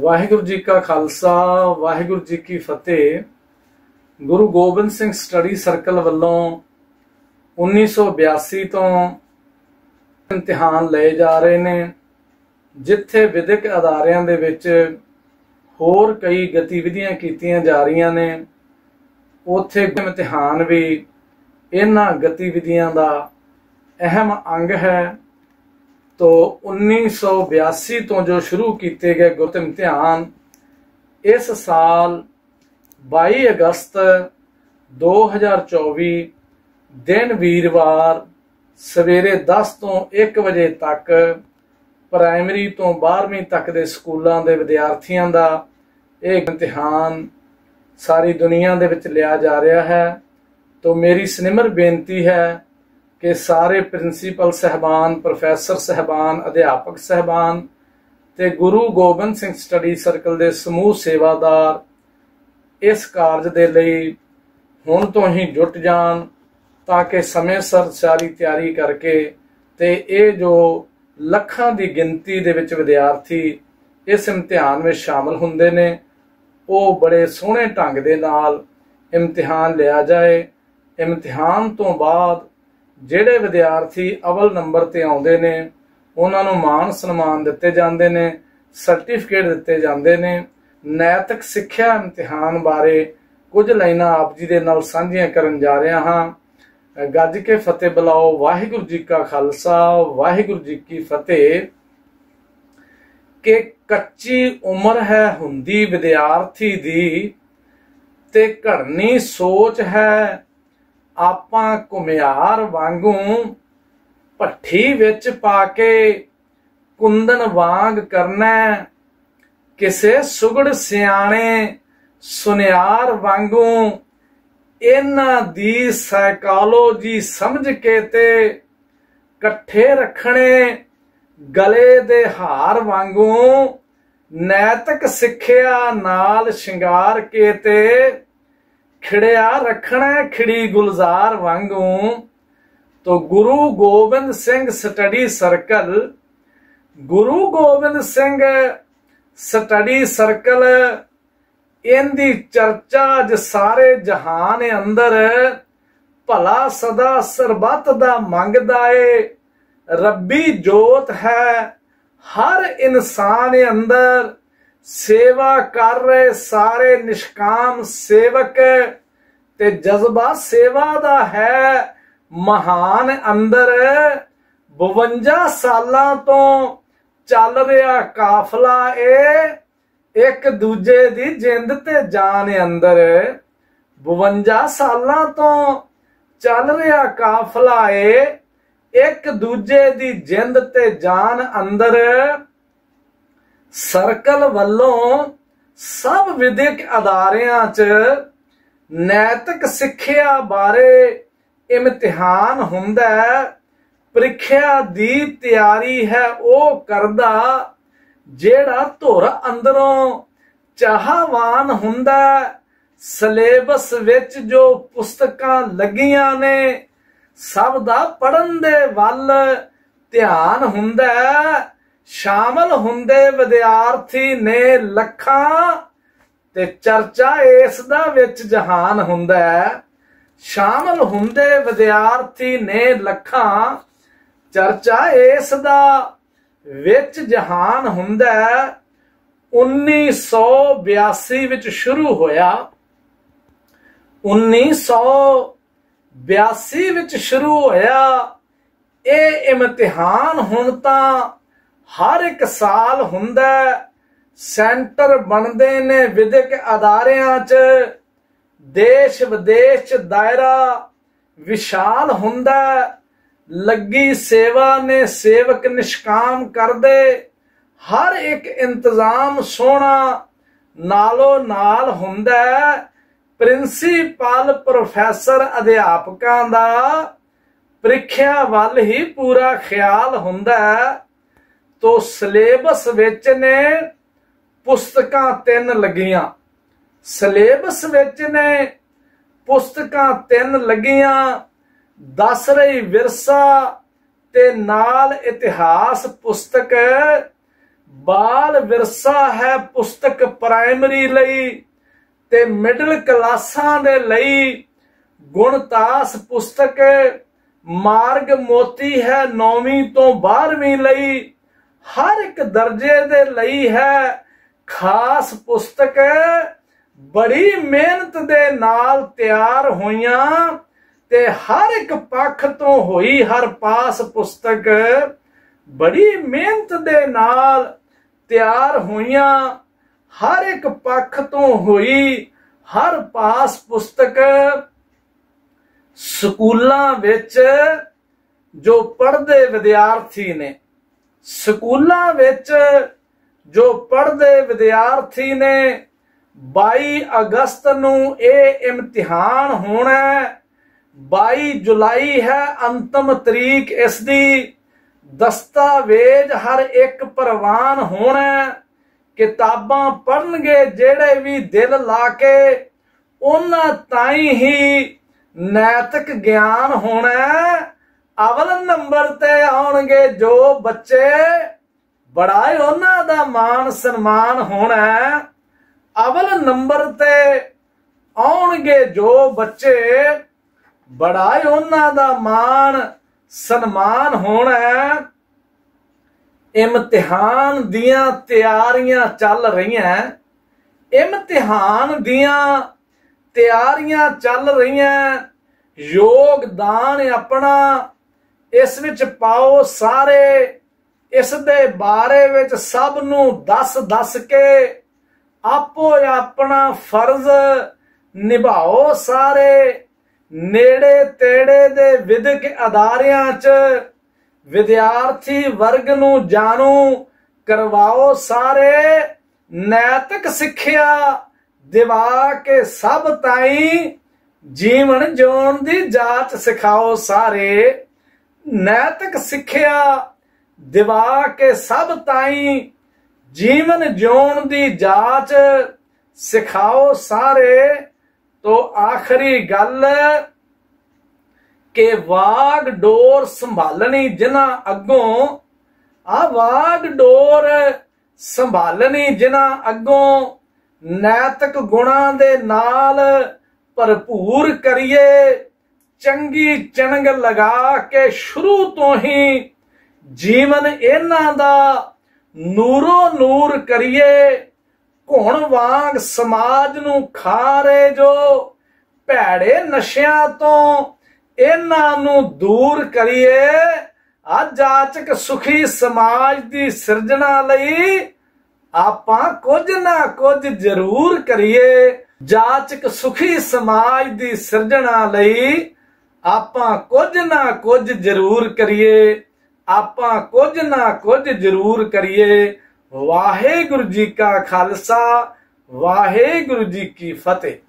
ਵਾਹਿਗੁਰੂ ਜੀ ਕਾ ਖਾਲਸਾ ਵਾਹਿਗੁਰੂ ਜੀ ਕੀ ਫਤਿਹ। ਗੁਰੂ ਗੋਬਿੰਦ ਸਿੰਘ ਸਟੱਡੀ ਸਰਕਲ ਵੱਲੋਂ 1982 ਤੋਂ ਇਮਤਿਹਾਨ ਲਏ ਜਾ ਰਹੇ ਨੇ, ਜਿੱਥੇ ਵਿਦਿਅਕ ਅਦਾਰਿਆਂ ਦੇ ਵਿੱਚ ਹੋਰ ਕਈ ਗਤੀਵਿਧੀਆਂ ਕੀਤੀਆਂ ਜਾ ਰਹੀਆਂ ਨੇ, ਉੱਥੇ ਇਮਤਿਹਾਨ ਵੀ ਇਹਨਾਂ ਗਤੀਵਿਧੀਆਂ ਦਾ ਅਹਿਮ ਅੰਗ ਹੈ। तो 1982 तो जो शुरू किए गए गुरत इम्तिहान इस साल 22 अगस्त 2024 दिन वीरवार सवेरे 10 तो 1 बजे तक प्राइमरी तो 12वीं तक के स्कूलों के विद्यार्थियों का एक इम्तिहान सारी दुनिया दे विच लिया जा रहा है। तो मेरी सनिमर बेनती है कि सारे प्रिंसीपल साहबान, प्रोफैसर साहबान, अध्यापक साहबान ते गुरु गोबिंद सिंह स्टडी सर्कल के समूह सेवादार इस कारज के लिए हुण तो ही जुट जान, ताकि समय सिर सारी तैयारी करके ते ये जो लखां की गिनती दे विच विद्यार्थी इस इम्तिहान में शामिल हुंदे ने, वो बड़े सोहणे ढंग दे नाल इम्तिहान लिया जाए। इम्तिहान तो बाद ਜਿਹੜੇ विद्यार्थी अवल नंबर ते आउंदे ने उन्हां नूं मान सन्मान दिते जांदे ने, सर्टिफिकेट दिते जांदे ने। नैतिक सिक्ख्या इम्तिहान बारे कुछ लाइनां आप जी दे नाल साझीआं करन जा रहा हां। गज के फतेह बुलाओ। वाहिगुरू जी का खालसा वाहिगुरू जी की फतेह। कि कच्ची उम्र है हुंदी विद्यार्थी दी ते घड़नी सोच है आपां घुमियार वांगू भट्ठी विच पाके कुंदन वांग करना, किसे सुगड़ सियाणे सुनियार वांगू इन्हां दी साइकोलॉजी समझ के ते कट्ठे रखने गले दे हार वांगू नैतिक सिक्ख्या नाल शिंगार के ते खिड़िया रखना खिड़ी गुलजार वांगू। तो Guru Gobind Singh study circle, Guru Gobind Singh study circle इनकी चर्चा ज सारे जहान अंदर भला सदा सरबत दा मंगदा है। रब्बी जोत है हर इंसान अंदर, सेवा कर रहे सारे निष्काम सेवक ते जज्बा सेवा दा है महान अंदर। 52 सालां तो चल रहा काफला ए एक दूजे दी जिंद ते जान अंदर। 52 सालां तो चल रहा काफला ए एक दूजे दी जिंद ते जान अंदर। सर्कल वालों सब विधिक अदारियां च नैतिक सिक्ख्या बारे इम्तिहान हुंदा है। प्रीख्या दी तैयारी है वो करदा जेड़ा धुर अंदरों चाहवान हुंदा। सिलेबस विच जो पुस्तकां लगियां ने सब दा पढ़न दे वल ध्यान हुंदा। शामिल हुंदे विद्यार्थी ने लखां ते चर्चा इस दा विच जहान हुंदा। शामिल हुंदे विद्यार्थी ने लखां चर्चा इस दा विच जहान हुंदा। 1982 विच शुरू होया, 1982 विच शुरू होया ये इम्तिहान। हुण तां हर एक साल हुंदा। सेंटर बनते ने विधिक अदारियां च, देश विदेश च दायरा विशाल हुंदा। लगी सेवा ने सेवक निष्काम करदे, हर एक इंतजाम सोहना नालों नाल हुंदा। प्रिंसीपल प्रोफैसर अध्यापकां दा प्रीख्या वल ही पूरा ख्याल हुंदा। तो सिलेबस विच ने पुस्तकां 3 लगियां। सिलेबस विच ने पुस्तकां 3 लगियां। दस रही विरसा ते नाल इतिहास पुस्तक ਬਾਲ ਵਿਰਸਾ ਹੈ ਪੁਸਤਕ ਪ੍ਰਾਇਮਰੀ ਲਈ ਤੇ ਮਿਡਲ ਕਲਾਸਾਂ ਦੇ ਲਈ। ਗੁਣਤਾਸ ਪੁਸਤਕ ਮਾਰਗ ਮੋਤੀ ਹੈ 9ਵੀਂ ਤੋਂ 12ਵੀਂ ਲਈ। ਹਰ ਇੱਕ ਦਰਜੇ ਦੇ ਲਈ ਹੈ ਖਾਸ ਪੁਸਤਕ, ਬੜੀ ਮਿਹਨਤ ਦੇ ਨਾਲ ਤਿਆਰ ਹੋਈਆਂ ਤੇ ਹਰ ਇੱਕ ਪੱਖ ਤੋਂ ਹੋਈ ਹਰ ਪਾਸ ਪੁਸਤਕ, ਬੜੀ ਮਿਹਨਤ ਦੇ ਨਾਲ ਤਿਆਰ ਹੋਈਆਂ ਹਰ ਇੱਕ ਪੱਖ ਤੋਂ ਹੋਈ ਹਰ ਪਾਸ ਪੁਸਤਕ। ਸਕੂਲਾਂ ਵਿੱਚ ਜੋ ਪੜ੍ਹਦੇ ਵਿਦਿਆਰਥੀ ਨੇ, ਸਕੂਲਾਂ ਵਿੱਚ ਜੋ ਪੜ੍ਹਦੇ ਵਿਦਿਆਰਥੀ ਨੇ 22 ਅਗਸਤ ਨੂੰ ਇਹ ਇਮਤਿਹਾਨ ਹੋਣਾ। 22 ਜੁਲਾਈ ਹੈ ਅੰਤਮ ਤਰੀਕ ਇਸ ਦੀ। ਦਸਤਾਵੇਜ਼ ਹਰ ਇੱਕ ਪ੍ਰਵਾਨ ਹੋਣਾ। ਕਿਤਾਬਾਂ ਪੜ੍ਹਨਗੇ ਜਿਹੜੇ ਵੀ ਦਿਲ ਲਾ ਕੇ, ਉਹਨਾਂ ਤਾਈਂ ਹੀ ਨੈਤਿਕ ਗਿਆਨ ਹੋਣਾ। ਅਵਲ ਨੰਬਰ ਤੇ ਆਉਣਗੇ ਜੋ ਬੱਚੇ, ਬੜਾ ਉਹਨਾਂ ਦਾ ਮਾਣ ਸਨਮਾਨ ਹੋਣਾ। ਅਵਲ ਨੰਬਰ ਤੇ ਆਉਣਗੇ ਜੋ ਬੱਚੇ, ਬੜਾ ਉਹਨਾਂ ਦਾ ਮਾਣ ਸਨਮਾਨ ਹੋਣਾ। ਇਮਤਿਹਾਨ ਦੀਆਂ ਤਿਆਰੀਆਂ ਚੱਲ ਰਹੀਆਂ, ਇਮਤਿਹਾਨ ਦੀਆਂ ਤਿਆਰੀਆਂ ਚੱਲ ਰਹੀਆਂ। ਯੋਗਦਾਨ ਆਪਣਾ ਇਸ ਵਿੱਚ ਪਾਓ ਸਾਰੇ। ਇਸ ਦੇ ਬਾਰੇ ਵਿੱਚ ਸਭ ਨੂੰ ਦੱਸ ਕੇ ਆਪੋ ਆਪਣਾ ਫਰਜ਼ ਨਿਭਾਓ ਸਾਰੇ। ਨੇੜੇ ਤੇੜੇ ਦੇ ਵਿਦਿਅਕ ਅਦਾਰਿਆਂ 'ਚ ਵਿਦਿਆਰਥੀ ਵਰਗ ਨੂੰ ਜਾਣੂ ਕਰਵਾਓ ਸਾਰੇ। ਨੈਤਿਕ ਸਿੱਖਿਆ ਦਿਵਾ ਕੇ ਸਭ ਤਾਈਂ ਜੀਵਨ ਜਿਉਣ ਦੀ ਜਾਚ ਸਿਖਾਓ ਸਾਰੇ। ਨੈਤਿਕ ਸਿੱਖਿਆ ਦਿਵਾ ਕੇ ਸਭ ਤਾਈਂ ਜੀਵਨ ਜਿਉਣ ਦੀ ਜਾਚ ਸਿਖਾਓ ਸਾਰੇ। ਤੋ ਆਖਰੀ ਗੱਲ ਕਿ ਵਾਗ ਡੋਰ ਸੰਭਾਲਣੀ ਜਿਨ੍ਹਾਂ ਅੱਗੋਂ, ਆ ਵਾਗ ਡੋਰ ਸੰਭਾਲਣੀ ਜਿਨ੍ਹਾਂ ਅੱਗੋਂ, ਨੈਤਿਕ ਗੁਣਾਂ ਦੇ ਨਾਲ ਭਰਪੂਰ ਕਰੀਏ। ਚੰਗੀ ਚਿਣਗ ਲਗਾ ਕੇ ਸ਼ੁਰੂ ਤੋਂ ਹੀ ਜੀਵਨ ਇਹਨਾਂ ਦਾ ਨੂਰੋ ਨੂਰ ਕਰੀਏ। ਘੁਣ ਵਾਂਗ ਸਮਾਜ ਨੂੰ ਖਾਰੇ ਜੋ, ਭੈੜੇ ਨਸ਼ਿਆਂ ਤੋਂ ਇਹਨਾਂ ਨੂੰ ਦੂਰ ਕਰੀਏ। ਜਾਚਕ ਸੁਖੀ ਸਮਾਜ ਦੀ ਸਿਰਜਣਾ ਲਈ ਆਪਾਂ ਕੁਝ ਨਾ ਕੁਝ ਜ਼ਰੂਰ ਕਰੀਏ। ਜਾਚਕ ਸੁਖੀ ਸਮਾਜ ਦੀ ਸਿਰਜਣਾ ਲਈ ਆਪਾਂ ਕੁਝ ਨਾ ਕੁਝ ਜ਼ਰੂਰ ਕਰੀਏ। ਆਪਾਂ ਕੁਝ ਨਾ ਕੁਝ ਜ਼ਰੂਰ ਕਰੀਏ। ਵਾਹਿਗੁਰੂ ਜੀ ਕਾ ਖਾਲਸਾ, ਵਾਹਿਗੁਰੂ ਜੀ ਕੀ ਫਤਿਹ।